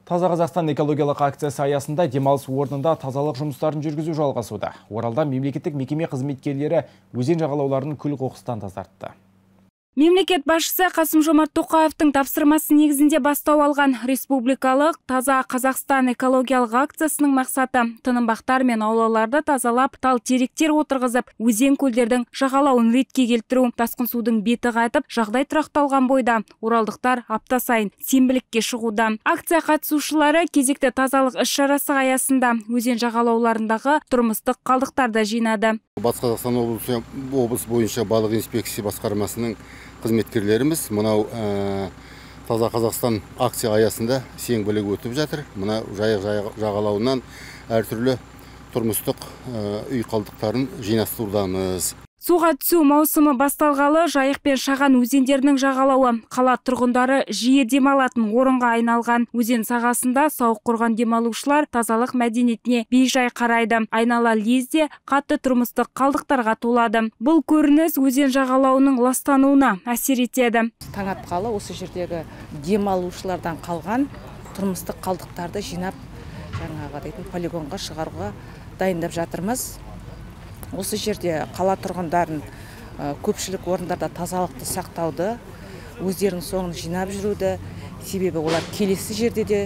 Таза Қазақстан экологиялық акциясы аясында демалыс орнында тазалық жұмыстарын жүргізу жалғасуда. Оралда мемлекеттік мекеме қызметкерлері өзен жағалауларын күл-қоқыстан тазартты. Мемлекет басшысы Қасым-Жомарт Тоқаевтың тапсырмасы негізінде бастау алған республикалық Таза Қазақстан экологиялық акциясының мақсаты тынымбақтар мен аулаларды тазалап, тал теректер отырғызып, өзен көлдердің жағалауын ретке келтіру. Тасқын судың беті қайтып, жағдай тұрақталған бойда оралдықтар апта сайын сенбілікке шығуда. Акция қатысушылары кезекті тазалық іс-шарасы аясында өзен жағалауларындағы тұрмыстық қалдықтарды жинады. Батыс Қазақстан облысы бойынша балық инспекция басқармасының қызметкерлеріміз мынау Таза Қазақстан акция аясында сенбілік өтіп жатыр. Мына жайық жағалауынан әртүрлі тұрмыстық үй қалдықтарын жинастырудамыз. Суға түсу маусымы басталғалы жайық пен шаған өзендерінің жағалауы қала тұрғындары жиі демалатын орынға айналған. Өзен сағасында сауық құрған демалушылар тазалық мәдениетіне бей-жай қарайды. Айнала лезде қатты тұрмыстық қалдықтарға толады. Бұл көрініс өзен жағалауының ластануына әсер етеді. Таң атқалы осы жердегі демалушылардан қалған тұрмыстық қалдықтарды жинап, полигонға шығаруға дайындап жатырмыз. Осы жерде қала тұрғындарын көпшілік орындарда тазалықты сақтауды, өздерінің соңын жинап жүруді, себебі олар келесі жерде де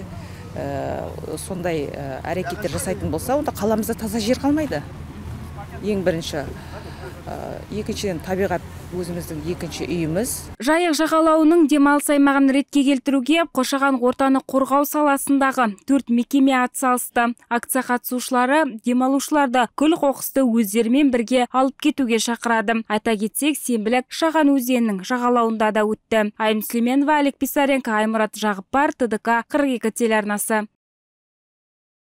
сондай әрекеттер жасайтын болса, онда қаламызда таза жер қалмайды. Ең бірінші. Екіншіден табиғат өзіміздің екінші үйіміз. Жайық жағалауының демалыс аймағын ретке келтіруге қоршаған ортаны қорғау саласындағы 4 мекеме атсалысты. Акция қатысушылары демалушыларды күл-қоқысты өздерімен бірге алып кетуге шақырады. Айта кетсек, сенбілік Шаған өзенінің жағалауында да өтті. Айым Сүлейменова, Олег Писаренко, Аймұрат Жағыппар, ТДК 42 телеарнасы.